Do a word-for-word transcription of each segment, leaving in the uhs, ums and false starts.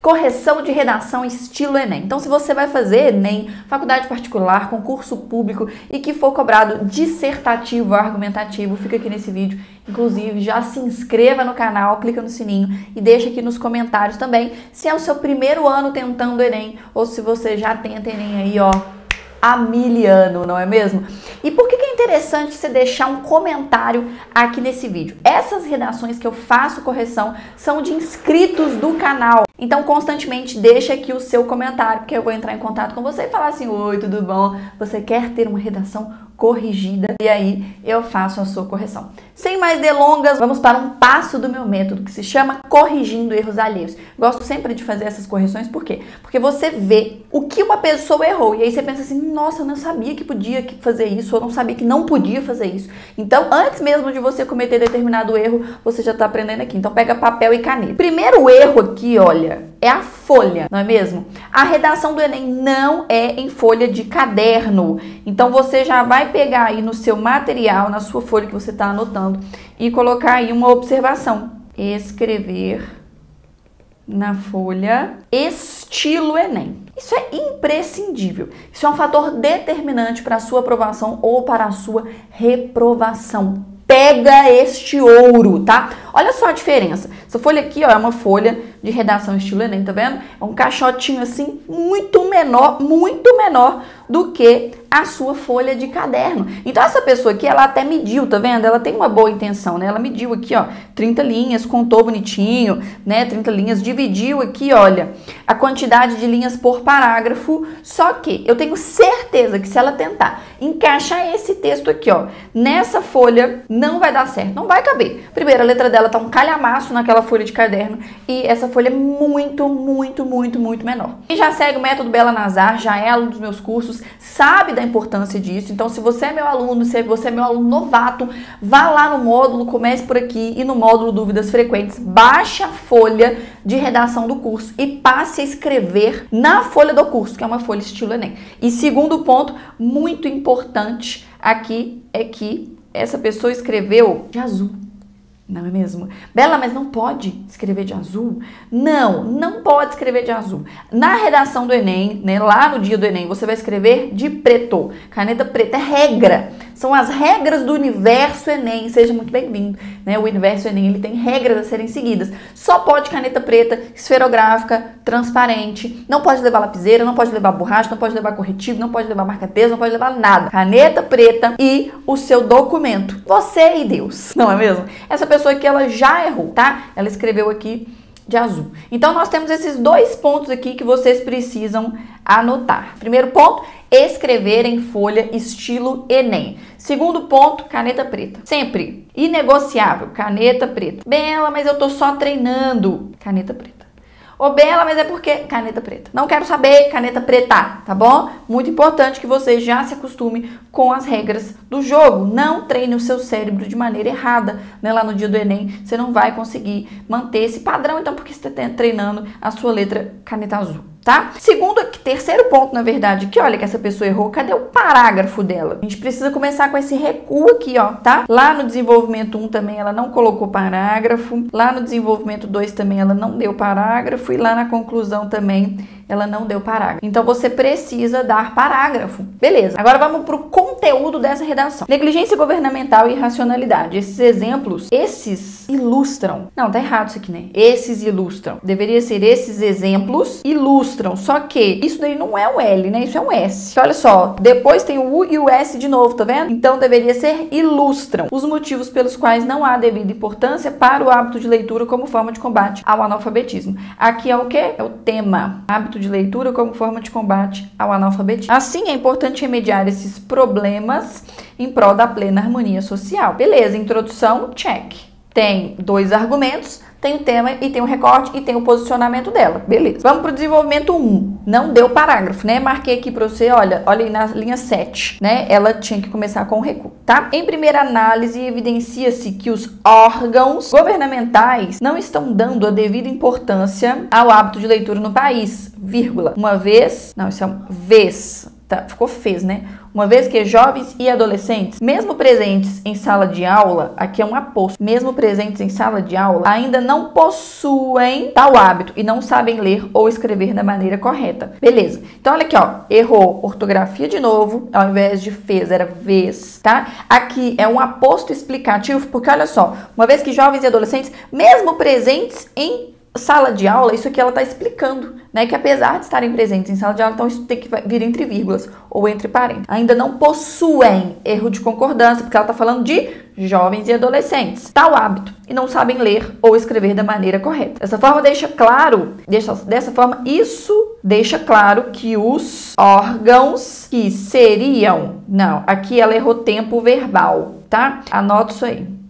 correção de redação estilo Enem. Então, se você vai fazer Enem, faculdade particular, concurso público e que for cobrado dissertativo, argumentativo, fica aqui nesse vídeo. Inclusive, já se inscreva no canal, clica no sininho e deixa aqui nos comentários também se é o seu primeiro ano tentando Enem ou se você já tenta Enem aí, ó, há mil anos, não é mesmo? E por que que é interessante você deixar um comentário aqui nesse vídeo? Essas redações que eu faço correção são de inscritos do canal. Então, constantemente, deixa aqui o seu comentário, porque eu vou entrar em contato com você e falar assim, oi, tudo bom? Você quer ter uma redação corrigida? E aí, eu faço a sua correção. Sem mais delongas, vamos para um passo do meu método, que se chama Corrigindo Erros Alheios. Gosto sempre de fazer essas correções, por quê? Porque você vê o que uma pessoa errou, e aí você pensa assim, nossa, eu não sabia que podia fazer isso, eu não sabia que não podia fazer isso. Então, antes mesmo de você cometer determinado erro, você já está aprendendo aqui. Então, pega papel e caneta. Primeiro erro aqui, olha, é a folha, não é mesmo? A redação do Enem não é em folha de caderno. Então, você já vai pegar aí no seu material, na sua folha que você está anotando, e colocar aí uma observação. Escrever na folha estilo Enem. Isso é imprescindível. Isso é um fator determinante para a sua aprovação ou para a sua reprovação. Pega este ouro, tá? Olha só a diferença. Essa folha aqui, ó, é uma folha de redação estilo Enem, tá vendo? É um caixotinho assim, muito menor, muito menor do que a sua folha de caderno. Então, essa pessoa aqui, ela até mediu, tá vendo? Ela tem uma boa intenção, né? Ela mediu aqui, ó, trinta linhas, contou bonitinho, né? trinta linhas, dividiu aqui, olha, a quantidade de linhas por parágrafo. Só que eu tenho certeza que se ela tentar encaixar esse texto aqui, ó, nessa folha, não vai dar certo, não vai caber. Primeiro, a letra dela tá um calhamaço naquela folha de caderno e essa folha é muito, muito, muito, muito menor. E já segue o método Bela Nazar, já é aluno dos meus cursos, sabe da importância disso. Então, se você é meu aluno, se você é meu aluno novato, vá lá no módulo, comece por aqui e no módulo Dúvidas Frequentes, baixe a folha de redação do curso e passe a escrever na folha do curso, que é uma folha estilo Enem. E segundo ponto, muito importante aqui, é que essa pessoa escreveu de azul. Não é mesmo? Bela, mas não pode escrever de azul? Não, não pode escrever de azul. Na redação do Enem, né, lá no dia do Enem, você vai escrever de preto. Caneta preta é regra. São as regras do universo Enem. Seja muito bem-vindo. Né? O universo Enem, ele tem regras a serem seguidas. Só pode caneta preta, esferográfica, transparente. Não pode levar lapiseira, não pode levar borracha, não pode levar corretivo, não pode levar marca-texto, não pode levar nada. Caneta preta e o seu documento. Você e Deus. Não é mesmo? Essa pessoa pessoa que ela já errou, tá? Ela escreveu aqui de azul. Então, nós temos esses dois pontos aqui que vocês precisam anotar. Primeiro ponto, escrever em folha estilo Enem. Segundo ponto, caneta preta. Sempre inegociável, caneta preta. Bela, mas eu tô só treinando. Caneta preta. Ô, Bela, mas é porque caneta preta. Não quero saber, caneta preta, tá bom? Muito importante que você já se acostume com as regras do jogo. Não treine o seu cérebro de maneira errada, né? Lá no dia do Enem, você não vai conseguir manter esse padrão, então, porque você está treinando a sua letra caneta azul, tá? Segundo, terceiro ponto, na verdade, que olha que essa pessoa errou, cadê o parágrafo dela? A gente precisa começar com esse recuo aqui, ó, tá? Lá no desenvolvimento um também ela não colocou parágrafo, lá no desenvolvimento dois também ela não deu parágrafo e lá na conclusão também ela não deu parágrafo. Então, você precisa dar parágrafo. Beleza. Agora, vamos para o conteúdo dessa redação. Negligência governamental e irracionalidade. Esses exemplos, esses ilustram. Não, tá errado isso aqui, né? Esses ilustram. Deveria ser esses exemplos ilustram. Só que isso daí não é o L, né? Isso é um S. Então, olha só. Depois tem o U e o S de novo, tá vendo? Então, deveria ser ilustram. Os motivos pelos quais não há devida importância para o hábito de leitura como forma de combate ao analfabetismo. Aqui é o quê? É o tema. Hábito de leitura como forma de combate ao analfabetismo. Assim, é importante remediar esses problemas em prol da plena harmonia social. Beleza, introdução, check. Tem dois argumentos, tem o tema e tem o recorte e tem o posicionamento dela. Beleza. Vamos para o desenvolvimento um. Não deu parágrafo, né? Marquei aqui para você, olha, olha aí na linha sete, né? Ela tinha que começar com o recuo, tá? Em primeira análise, evidencia-se que os órgãos governamentais não estão dando a devida importância ao hábito de leitura no país, vírgula. Uma vez, não, isso é uma vez, tá? Ficou fez, né? uma vez que jovens e adolescentes, mesmo presentes em sala de aula, aqui é um aposto, mesmo presentes em sala de aula, ainda não possuem tal hábito e não sabem ler ou escrever da maneira correta. Beleza. Então, olha aqui, ó. Errou ortografia de novo, ao invés de fez, era vez, tá? Aqui é um aposto explicativo, porque olha só, uma vez que jovens e adolescentes, mesmo presentes em sala de aula, isso aqui ela está explicando, né, que apesar de estarem presentes em sala de aula, então isso tem que vir entre vírgulas ou entre parênteses. Ainda não possuem erro de concordância, porque ela está falando de jovens e adolescentes, tal hábito e não sabem ler ou escrever da maneira correta. Dessa forma deixa claro, deixa, dessa forma isso deixa claro que os órgãos que seriam, não, aqui ela errou tempo verbal, tá? Anota isso aí.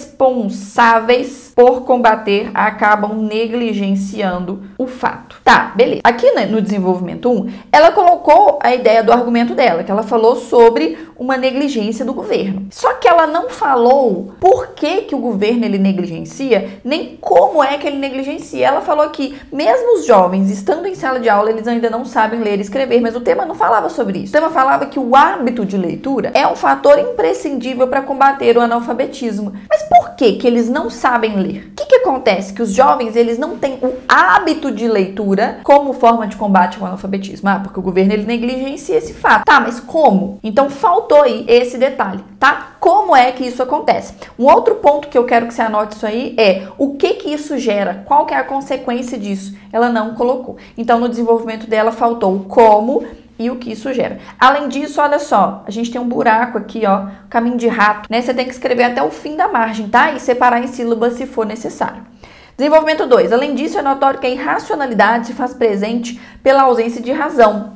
Responsáveis por combater acabam negligenciando o fato. Tá, beleza. Aqui no desenvolvimento um, ela colocou a ideia do argumento dela, que ela falou sobre uma negligência do governo. Só que ela não falou por que que o governo ele negligencia, nem como é que ele negligencia. Ela falou que mesmo os jovens estando em sala de aula, eles ainda não sabem ler e escrever, mas o tema não falava sobre isso. O tema falava que o hábito de leitura é um fator imprescindível para combater o analfabetismo. Mas por que que eles não sabem ler? O que que acontece? Que os jovens, eles não têm o hábito de leitura como forma de combate ao analfabetismo. Ah, porque o governo, ele negligencia esse fato. Tá, mas como? Então, faltou aí esse detalhe, tá? Como é que isso acontece? Um outro ponto que eu quero que você anote isso aí é o que que isso gera? Qual que é a consequência disso? Ela não colocou. Então, no desenvolvimento dela, faltou o como e o que isso gera. Além disso, olha só, a gente tem um buraco aqui, ó, caminho de rato, né? Você tem que escrever até o fim da margem, tá? E separar em sílabas se for necessário. Desenvolvimento dois. Além disso, é notório que a irracionalidade se faz presente pela ausência de razão.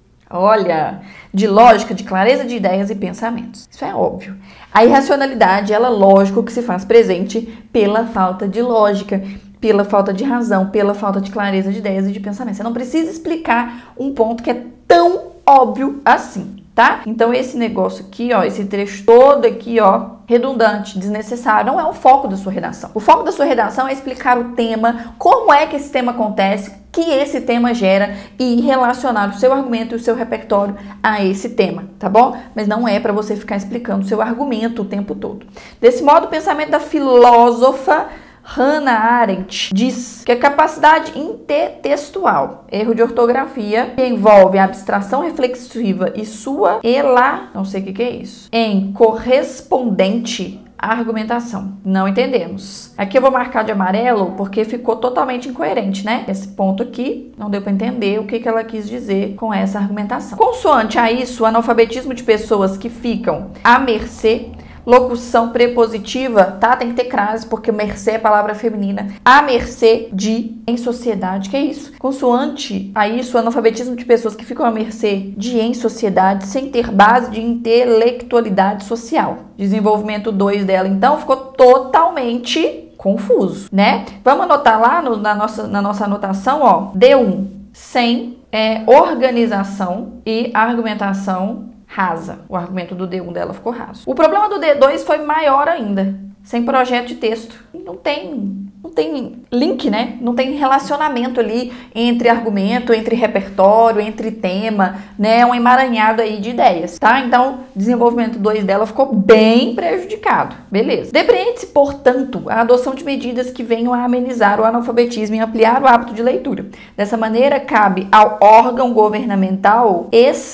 Olha, de lógica, de clareza de ideias e pensamentos. Isso é óbvio. A irracionalidade, ela, lógico, que se faz presente pela falta de lógica, pela falta de razão, pela falta de clareza de ideias e de pensamento. Você não precisa explicar um ponto que é tão óbvio assim, tá? Então, esse negócio aqui, ó, esse trecho todo aqui, ó, redundante, desnecessário, não é o foco da sua redação. O foco da sua redação é explicar o tema, como é que esse tema acontece, que esse tema gera e relacionar o seu argumento e o seu repertório a esse tema, tá bom? Mas não é para você ficar explicando o seu argumento o tempo todo. Desse modo, o pensamento da filósofa Hannah Arendt diz que a capacidade intertextual, erro de ortografia, que envolve a abstração reflexiva e sua ela, não sei o que, que é isso, em correspondente argumentação. Não entendemos. Aqui eu vou marcar de amarelo porque ficou totalmente incoerente, né? Esse ponto aqui não deu para entender o que, que ela quis dizer com essa argumentação. Consoante a isso, o analfabetismo de pessoas que ficam à mercê, locução prepositiva, tá? Tem que ter crase, porque mercê é palavra feminina. À mercê de em sociedade, que é isso? Consoante a isso, o analfabetismo de pessoas que ficam à mercê de em sociedade, sem ter base de intelectualidade social. Desenvolvimento dois dela, então, ficou totalmente confuso, né? Vamos anotar lá no, na, nossa, na nossa anotação, ó. D um, sem é, organização e argumentação rasa. O argumento do D um dela ficou raso. O problema do D dois foi maior ainda. Sem projeto de texto. Não tem, não tem link, né? Não tem relacionamento ali entre argumento, entre repertório, entre tema, né? É um emaranhado aí de ideias, tá? Então, desenvolvimento dois dela ficou bem prejudicado. Beleza. Depreende-se, portanto, a adoção de medidas que venham a amenizar o analfabetismo e ampliar o hábito de leitura. Dessa maneira, cabe ao órgão governamental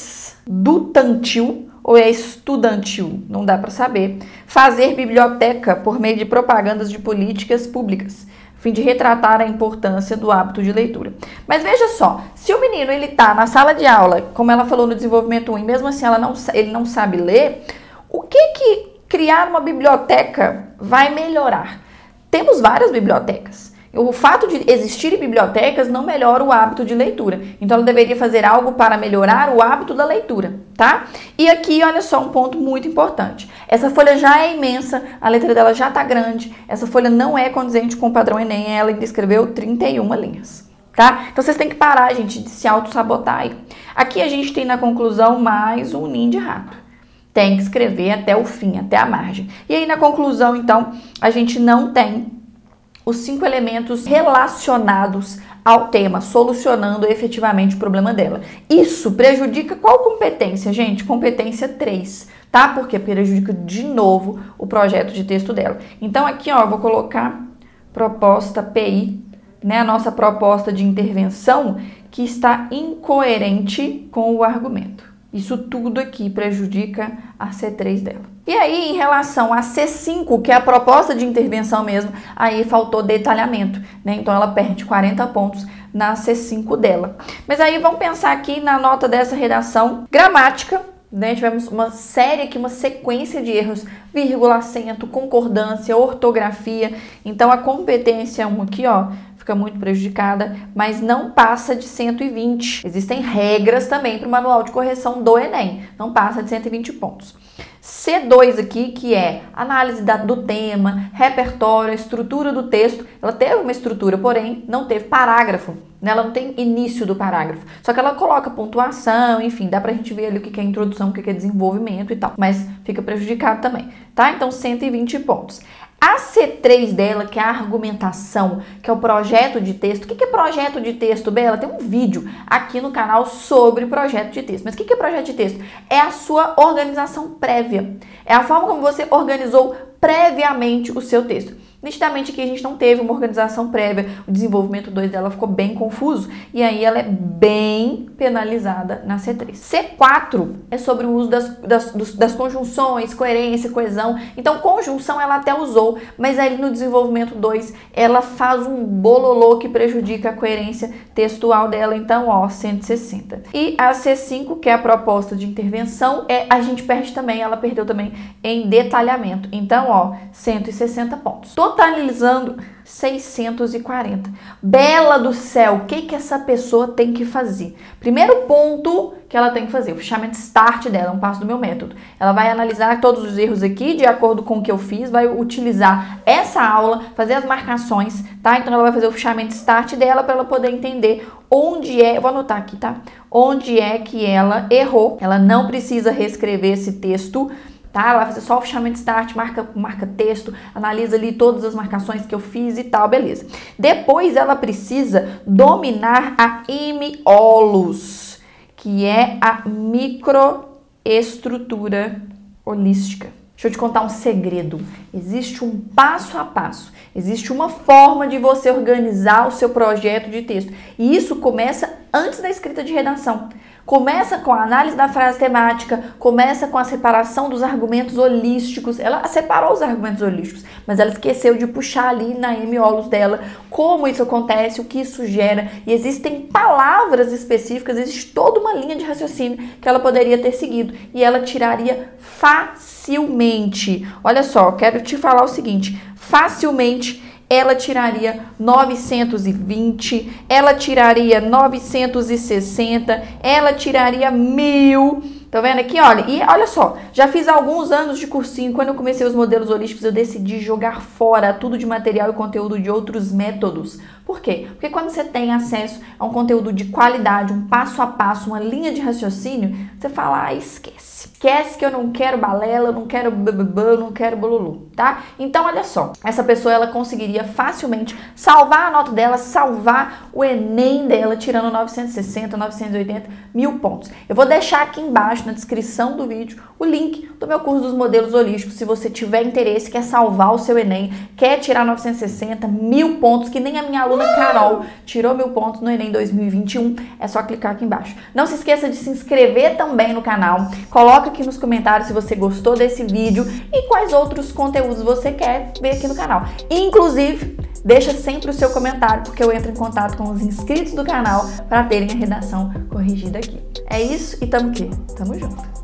estudantil ou é estudantil, não dá para saber, fazer biblioteca por meio de propagandas de políticas públicas, a fim de retratar a importância do hábito de leitura. Mas veja só, se o menino ele tá na sala de aula, como ela falou no desenvolvimento um, e mesmo assim ela não, ele não sabe ler, o que que criar uma biblioteca vai melhorar? Temos várias bibliotecas. O fato de existirem bibliotecas não melhora o hábito de leitura. Então, ela deveria fazer algo para melhorar o hábito da leitura, tá? E aqui, olha só, um ponto muito importante. Essa folha já é imensa, a letra dela já tá grande, essa folha não é condizente com o padrão Enem, ela ainda escreveu trinta e uma linhas, tá? Então, vocês têm que parar, gente, de se auto-sabotar aí. Aqui a gente tem na conclusão mais um ninho de rato. Tem que escrever até o fim, até a margem. E aí, na conclusão, então, a gente não tem os cinco elementos relacionados ao tema, solucionando efetivamente o problema dela. Isso prejudica qual competência, gente? Competência três, tá? Porque prejudica de novo o projeto de texto dela. Então aqui, ó, eu vou colocar proposta P I, né? A nossa proposta de intervenção que está incoerente com o argumento. Isso tudo aqui prejudica a C três dela. E aí, em relação a C cinco, que é a proposta de intervenção mesmo, aí faltou detalhamento, né? Então ela perde quarenta pontos na C cinco dela. Mas aí vamos pensar aqui na nota dessa redação. Gramática, né? Tivemos uma série aqui, uma sequência de erros, vírgula, acento, concordância, ortografia. Então a competência um aqui, ó, fica muito prejudicada, mas não passa de cento e vinte. Existem regras também para o manual de correção do Enem, não passa de cento e vinte pontos. C dois aqui, que é análise da, do tema, repertório, estrutura do texto. Ela teve uma estrutura, porém não teve parágrafo, né? Ela não tem início do parágrafo, só que ela coloca pontuação, enfim, dá pra gente ver ali o que é introdução, o que é desenvolvimento e tal, mas fica prejudicado também, tá? Então cento e vinte pontos. A C três dela, que é a argumentação, que é o projeto de texto. O que é projeto de texto, Bela? Tem um vídeo aqui no canal sobre projeto de texto. Mas o que é projeto de texto? É a sua organização prévia. É a forma como você organizou previamente o seu texto. Nitidamente aqui a gente não teve uma organização prévia, o desenvolvimento dois dela ficou bem confuso e aí ela é bem penalizada na C três. C quatro é sobre o uso das, das, das conjunções, coerência, coesão. Então conjunção ela até usou, mas aí no desenvolvimento dois ela faz um bololô que prejudica a coerência textual dela, então ó, cento e sessenta. E a C cinco, que é a proposta de intervenção, é, a gente perde também, ela perdeu também em detalhamento, então ó, cento e sessenta pontos. Totalizando seiscentos e quarenta. Bela do céu, o que que essa pessoa tem que fazer? Primeiro ponto que ela tem que fazer, o fichamento start dela, um passo do meu método. Ela vai analisar todos os erros aqui, de acordo com o que eu fiz, vai utilizar essa aula, fazer as marcações, tá? Então ela vai fazer o fichamento start dela para ela poder entender onde é, eu vou anotar aqui, tá? Onde é que ela errou. Ela não precisa reescrever esse texto, tá? Ela vai fazer só o fichamento start, marca, marca texto, analisa ali todas as marcações que eu fiz e tal, beleza. Depois ela precisa dominar a M O L U S, que é a microestrutura holística. Deixa eu te contar um segredo. Existe um passo a passo, existe uma forma de você organizar o seu projeto de texto. E isso começa antes da escrita de redação. Começa com a análise da frase temática, começa com a separação dos argumentos holísticos. Ela separou os argumentos holísticos, mas ela esqueceu de puxar ali na M O L U S dela como isso acontece, o que isso gera. E existem palavras específicas, existe toda uma linha de raciocínio que ela poderia ter seguido. E ela tiraria facilmente. Olha só, quero te falar o seguinte, facilmente ela tiraria novecentos e vinte, ela tiraria novecentos e sessenta, ela tiraria mil. Tá vendo aqui? Olha, e olha só, já fiz alguns anos de cursinho, quando eu comecei os modelos holísticos, eu decidi jogar fora tudo de material e conteúdo de outros métodos. Por quê? Porque quando você tem acesso a um conteúdo de qualidade, um passo a passo, uma linha de raciocínio, você fala, ah, esquece. Esquece que eu não quero balela, eu não quero bababá, eu não quero bolulu, tá? Então, olha só, essa pessoa, ela conseguiria facilmente salvar a nota dela, salvar o Enem dela, tirando novecentos e sessenta, novecentos e oitenta, mil pontos. Eu vou deixar aqui embaixo, na descrição do vídeo, o link do meu curso dos modelos holísticos. Se você tiver interesse, quer salvar o seu Enem, quer tirar novecentos e sessenta, mil pontos, que nem a minha aluna Carol tirou mil pontos no Enem dois mil e vinte e um, é só clicar aqui embaixo. Não se esqueça de se inscrever também no canal, coloca aqui nos comentários se você gostou desse vídeo e quais outros conteúdos você quer ver aqui no canal. Inclusive, deixa sempre o seu comentário, porque eu entro em contato com os inscritos do canal para terem a redação corrigida aqui. É isso e tamo aqui, tamo junto.